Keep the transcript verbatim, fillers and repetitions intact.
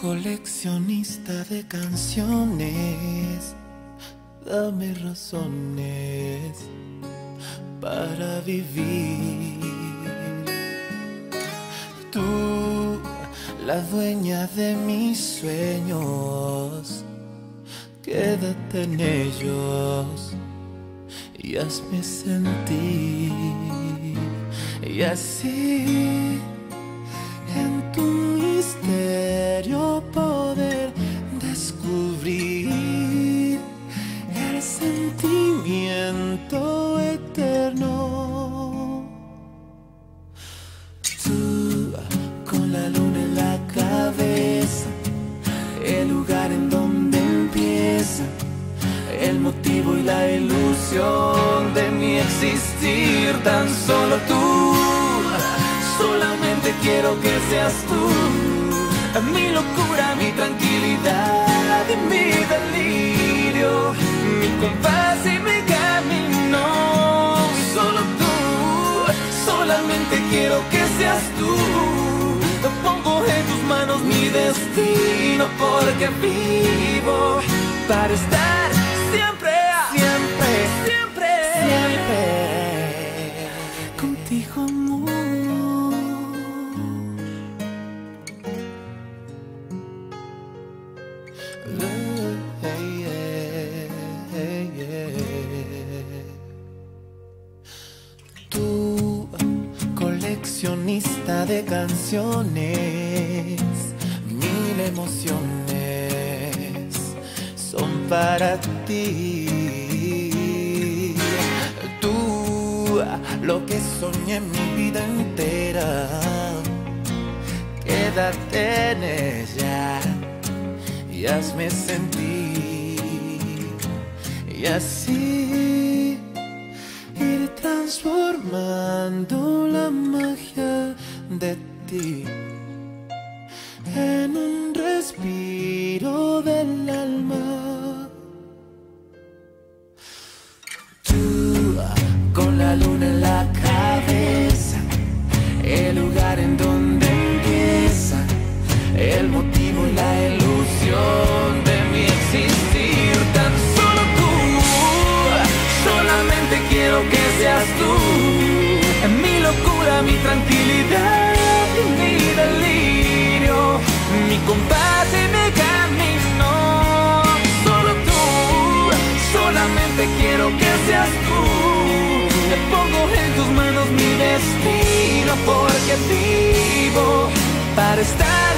Coleccionista de canciones, dame razones para vivir. Tú, la dueña de mis sueños, quédate en ellos y hazme sentir. Y así, en tu misterio poder descubrir el sentimiento eterno. Tú, con la luna en la cabeza, el lugar en donde empieza el motivo y la ilusión de mi existir. Tan solo tú, solamente quiero que seas tú, mi locura, mi tranquilidad y mi delirio, mi compás y mi camino. Solo tú, solamente quiero que seas tú. Pongo en tus manos mi destino, porque vivo para estar siempre, siempre, siempre, siempre contigo, amor. Tú, coleccionista de canciones, mil emociones son para ti. Tú, lo que soñé mi vida entera, quédate en ella y hazme sentir. Y así ir transformando la magia de ti en un respiro del alma. Tú, con la luna en la cabeza, el lugar en donde empieza el motivo y la ilusión de mi existir. Tan solo tú, solamente quiero que seas tú, mi locura, mi tranquilidad y mi delirio, mi compás y mi camino. Solo tú, solamente quiero que seas tú. Te pongo en tus manos mi destino, porque vivo para estar